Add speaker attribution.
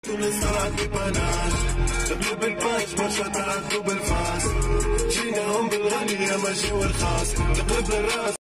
Speaker 1: تونس طلعت ببناش، تقلب الباش برشا طلعت بالفاس، جيناهم بالغالية ماشي والخاص، تقلب الراس